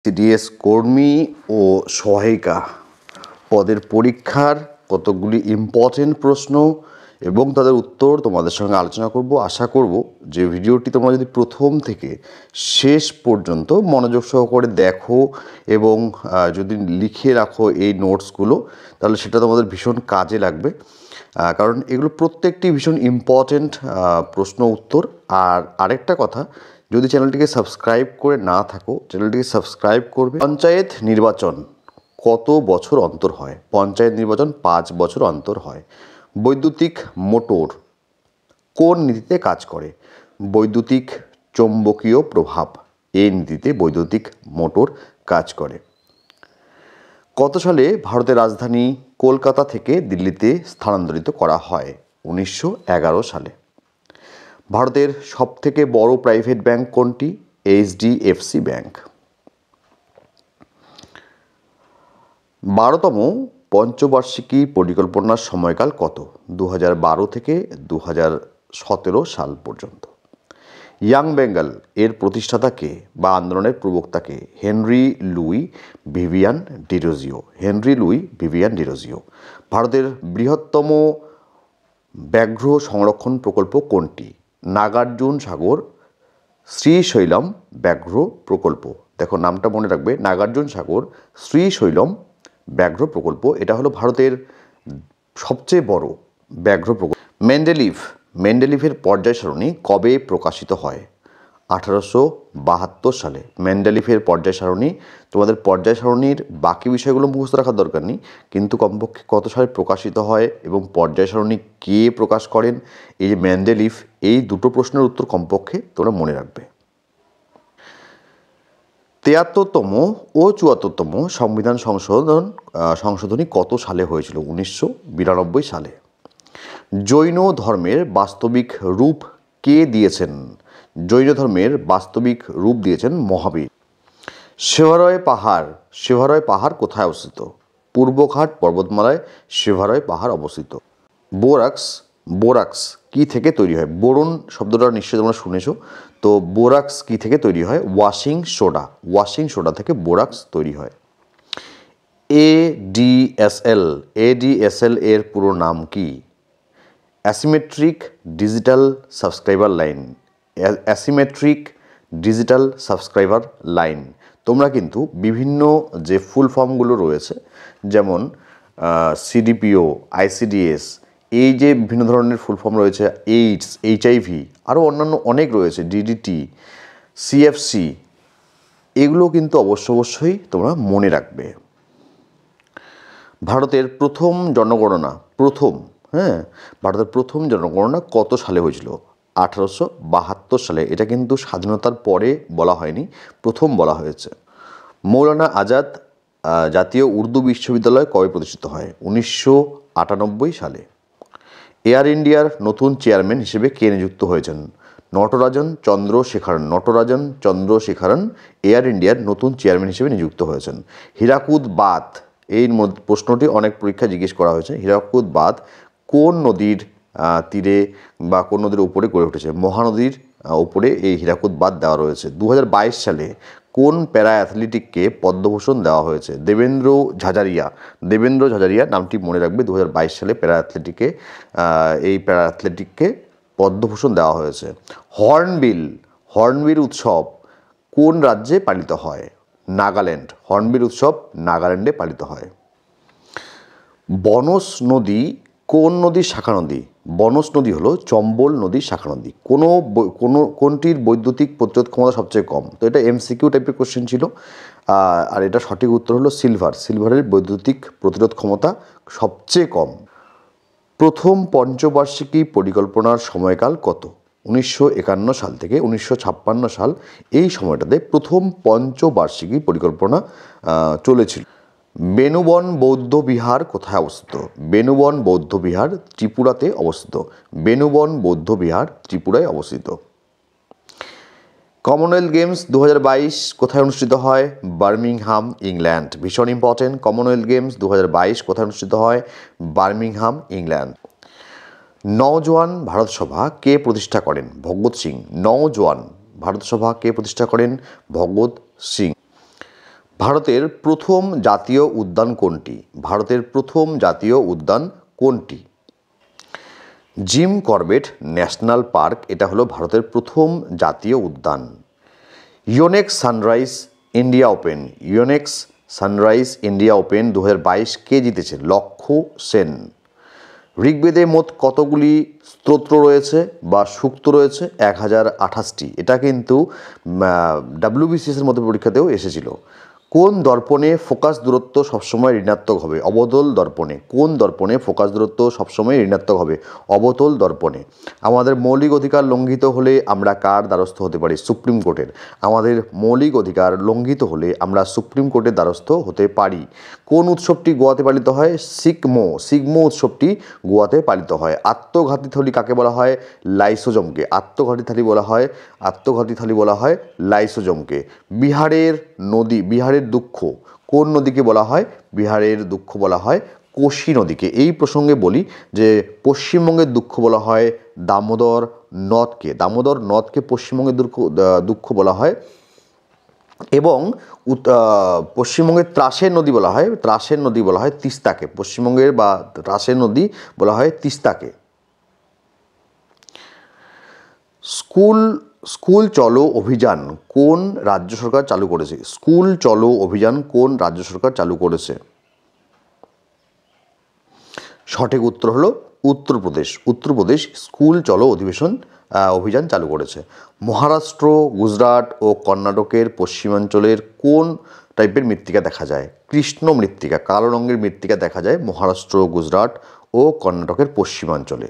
CDS কর্মী ও সহায়িকা পদের পরীক্ষার কতগুলি ইম্পর্টেন্ট প্রশ্ন এবং তাদের উত্তর তোমাদের সঙ্গে আলোচনা করব। আশা করব যে ভিডিওটি তোমরা যদি প্রথম থেকে শেষ পর্যন্ত মনোযোগ সহকারে দেখো এবং যদি লিখে রাখো এই নোটসগুলো, তাহলে সেটা তোমাদের ভীষণ কাজে লাগবে। কারণ এগুলো প্রত্যেকটি ভীষণ ইম্পর্টেন্ট প্রশ্ন উত্তর। আর আরেকটা কথা, যদি চ্যানেলটিকে সাবস্ক্রাইব করে না থাকো, চ্যানেলটিকে সাবস্ক্রাইব করবে। পঞ্চায়েত নির্বাচন কত বছর অন্তর হয়? পঞ্চায়েত নির্বাচন 5 বছর অন্তর হয়। বৈদ্যুতিক মোটর কোন নীতিতে কাজ করে? বৈদ্যুতিক চৌম্বকীয় প্রভাব, এই নীতিতে বৈদ্যুতিক মোটর কাজ করে। কত সালে ভারতের রাজধানী কলকাতা থেকে দিল্লিতে স্থানান্তরিত করা হয়? 1911 সালে। ভারতের সবথেকে বড় প্রাইভেট ব্যাংক কোনটি? HDFC bank. 12তম পঞ্চবার্ষিকী পরিকল্পনার সময়কাল কত? 2012 থেকে 2017 সাল পর্যন্ত। ইয়াং বেঙ্গল এর প্রতিষ্ঠাতা কে বা আন্দোলনের প্রবক্তা কে? Henry Louis Vivian Derozio. Henry Louis Vivian Derozio. ভারতের বৃহত্তম ব্যাঘ্র সংরক্ষণ প্রকল্প কোনটি? নাগার্জুন সাগর শ্রীশৈলম ব্যাঘ্র প্রকল্প। দেখো নামটা মনে রাখবে, নাগার্জুন সাগর শ্রীশৈলম ব্যাঘ্র প্রকল্প। এটা হলো ভারতের সবচেয়ে বড় ব্যাঘ্র প্রকল্প। মেন্ডেলিভের পর্যায় সারণী কবে প্রকাশিত হয়? 1872 সালে। মেন্ডেলিভের পর্যায় সারণী, তোমাদের পর্যায় সারণীর বাকি বিষয়গুলো মুখস্থ রাখার দরকার নেই, কিন্তু কমপক্ষে কত সালে প্রকাশিত হয় এবং পর্যায় সারণী কে প্রকাশ করেন, এই যে মেন্ডেলিভ, এই দুটো প্রশ্নের উত্তর কমপক্ষে তোমরা মনে রাখবে। 73তম ও 74তম সংবিধান সংশোধনী কত সালে হয়েছিল? 1992 সালে। জৈন ধর্মের বাস্তবিক রূপ কে দিয়েছেন? জৈন ধর্মের বাস্তবিক রূপ দিয়েছেন মহাবীর। সেভারয় পাহাড় কোথায় অবস্থিত? পূর্বঘাট পর্বতমালায় সেভারয় পাহাড় অবস্থিত। বোরাক্স কি থেকে তৈরি হয়? বোরন শব্দটা নিশ্চয়ই তোমরা শুনেছো। তো বোরাক্স কি থেকে তৈরি হয়? ওয়াশিং সোডা থেকে বোরাক্স তৈরি হয়। ADSL এর পুরো নাম কি? Asymmetric digital subscriber line. তোমরা কিন্তু বিভিন্ন যে ফুল ফর্মগুলো রয়েছে, যেমন CDPO, ICDS, এই যে বিভিন্ন ধরনের ফুল ফর্ম রয়েছে, এইডস, HIV, আরও অন্যান্য অনেক রয়েছে, DDT, CFC, এগুলো কিন্তু অবশ্যই তোমরা মনে রাখবে। ভারতের প্রথম জনগণনা কত সালে হয়েছিল? 1872 সালে। এটা কিন্তু স্বাধীনতার পরে বলা হয়নি, প্রথম বলা হয়েছে। মৌলানা আজাদ জাতীয় উর্দু বিশ্ববিদ্যালয় কবে প্রতিষ্ঠিত হয়? 1998 সালে। এয়ার ইন্ডিয়ার নতুন চেয়ারম্যান হিসেবে কে নিযুক্ত হয়েছেন? নটরাজন চন্দ্রশেখরন এয়ার ইন্ডিয়ার নতুন চেয়ারম্যান হিসেবে নিযুক্ত হয়েছেন। হীরাকুদ বাঁধ, এই প্রশ্নটি অনেক পরীক্ষায় জিজ্ঞেস করা হয়েছে। হীরাকুদ বাঁধ কোন নদীর তীরে বা কোন নদীর উপরে গড়ে উঠেছে? মহানদীর উপরে এই হীরাকুদ বাঁধ দেওয়া রয়েছে। 2022 সালে কোন প্যারা অ্যাথলেটিককে পদ্মভূষণ দেওয়া হয়েছে? দেবেন্দ্র ঝাঝারিয়া নামটি মনে রাখবে। 2022 সালে প্যারা অ্যাথলেটিককে পদ্মভূষণ দেওয়া হয়েছে। হর্নবিল উৎসব কোন রাজ্যে পালিত হয়? নাগাল্যান্ড। হর্নবিল উৎসব নাগাল্যান্ডে পালিত হয়। বনস নদী কোন নদীর শাখা নদী? বনস নদী হলো চম্বল নদীর শাখা নদী। কোনটির বৈদ্যুতিক প্রতিরোধ ক্ষমতা সবচেয়ে কম? তো এটা MCQ টাইপের কোশ্চেন ছিল, আর এটা সঠিক উত্তর হলো সিলভারের বৈদ্যুতিক প্রতিরোধ ক্ষমতা সবচেয়ে কম। প্রথম পঞ্চবার্ষিকী পরিকল্পনার সময়কাল কত? 1951 সাল থেকে 1956 সাল, এই সময়টাতে প্রথম পঞ্চবার্ষিকী পরিকল্পনা চলেছিল। বেনুবন বৌদ্ধ বিহার কোথায় অবস্থিত? বেনুবন বৌদ্ধ বিহার ত্রিপুরাতে অবস্থিত। ত্রিপুরায় অবস্থিত। কমনওয়েলথ গেমস 2022 কোথায় অনুষ্ঠিত হয়? Birmingham, England. ভীষণ ইম্পর্টেন্ট। কমনওয়েলথ গেমস 2022 কোথায় অনুষ্ঠিত হয়? Birmingham, England. নওজোয়ান ভারত সভা কে প্রতিষ্ঠা করেন? ভগৎ সিং। নওজোয়ান ভারত সভা কে প্রতিষ্ঠা করেন? ভগৎ সিং। ভারতের প্রথম জাতীয় উদ্যান কোনটি? ভারতের প্রথম জাতীয় উদ্যান কোনটি? জিম করবেট ন্যাশনাল পার্ক, এটা হলো ভারতের প্রথম জাতীয় উদ্যান। Yonex Sunrise India Open, Yonex Sunrise India Open 2022 কে জিতেছে? লক্ষ্য সেন। ঋগ্বেদে মোট কতগুলি স্তোত্র রয়েছে বা সূক্ত রয়েছে? 1028টি। এটা কিন্তু WBCS-এর মতো পরীক্ষাতেও এসেছিল। কোন দর্পণে ফোকাস দূরত্ব সবসময় ঋণাত্মক হবে? অবতল দর্পণে। কোন দর্পণে ফোকাস দূরত্ব সবসময় ঋণাত্মক হবে? অবতল দর্পণে। আমাদের মৌলিক অধিকার লঙ্ঘিত হলে আমরা কার দ্বারস্থ হতে পারি? সুপ্রিম কোর্টের। আমাদের মৌলিক অধিকার লঙ্ঘিত হলে আমরা সুপ্রিম কোর্টের দ্বারস্থ হতে পারি। কোন উৎসবটি গোয়াতে পালিত হয়? সিগমো। সিগমো উৎসবটি গোয়াতে পালিত হয়। আত্মঘাতী থলি কাকে বলা হয়? লাইসোজোমকে। আত্মঘাতী থলি বলা হয় লাইসোজোমকে। বিহারের নদী, বিহারের দুঃখ কোন নদীকে বলা হয়? বিহারের দুঃখ বলা হয় কোশি নদীকে। এই প্রসঙ্গে বলি যে পশ্চিমবঙ্গের দুঃখ বলা হয় দামোদর নদকে। দামোদর নদকে পশ্চিমবঙ্গের দুঃখ বলা হয়। এবং পশ্চিমবঙ্গের ত্রাসের নদী বলা হয় তিস্তাকে। পশ্চিমবঙ্গের বা ত্রাসের নদী বলা হয় তিস্তাকে। স্কুল চলো অভিযান কোন রাজ্য সরকার চালু করেছে? স্কুল চলো অভিযান কোন রাজ্য সরকার চালু করেছে? সঠিক উত্তর হলো উত্তরপ্রদেশ। উত্তরপ্রদেশ স্কুল চলো অভিযান চালু করেছে। মহারাষ্ট্র, গুজরাট ও কর্ণাটকের পশ্চিমাঞ্চলের কোন টাইপের মৃত্তিকা দেখা যায়? কৃষ্ণ মৃত্তিকা, কালো রঙের মৃত্তিকা দেখা যায় মহারাষ্ট্র, গুজরাট ও কর্ণাটকের পশ্চিমাঞ্চলে।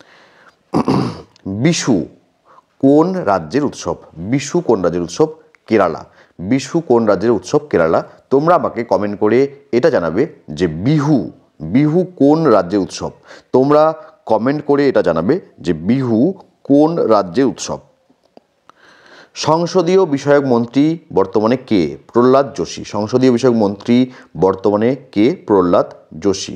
বিশু কোন রাজ্যের উৎসব? বিশু কোন রাজ্যের উৎসব? কেরালা। বিশু কোন রাজ্যের উৎসব? কেরালা। তোমরা আমাকে কমেন্ট করে এটা জানাবে যে বিহু কোন রাজ্যের উৎসব? তোমরা কমেন্ট করে এটা জানাবে যে বিহু কোন রাজ্যের উৎসব। সংসদীয় বিষয়ক মন্ত্রী বর্তমানে কে? প্রহ্লাদ যোশী। সংসদীয় বিষয়ক মন্ত্রী বর্তমানে কে? প্রহ্লাদ যোশী।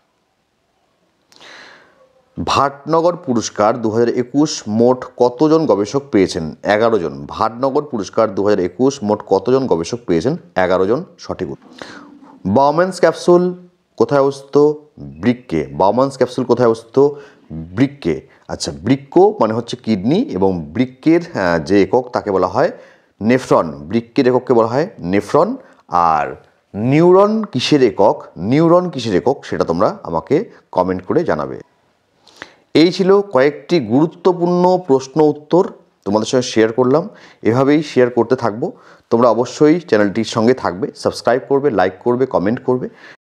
ভাটনগর পুরস্কার 2021 মোট কতজন গবেষক পেয়েছেন? 11 জন। ভাটনগর পুরস্কার 2021 মোট কতজন গবেষক পেয়েছেন? 11 জন। সঠিক উত্তর। বাউম্যানস ক্যাপসুল কোথায় অবস্থিত? বৃক্কে। বাউম্যানস ক্যাপসুল কোথায় অবস্থিত? বৃক্কে। আচ্ছা, বৃক্ক মানে হচ্ছে কিডনি এবং বৃক্কের যে একক তাকে বলা হয় নেফ্রন। বৃক্কের একককে বলা হয় নেফ্রন। আর নিউরন কিসের একক? সেটা তোমরা আমাকে কমেন্ট করে জানাবে। এই ছিল কয়েকটি গুরুত্বপূর্ণ প্রশ্ন উত্তর তোমাদের সঙ্গে শেয়ার করলাম। এভাবেই শেয়ার করতে থাকবো। তোমরা অবশ্যই চ্যানেলটির সঙ্গে থাকবে, সাবস্ক্রাইব করবে, লাইক করবে, কমেন্ট করবে।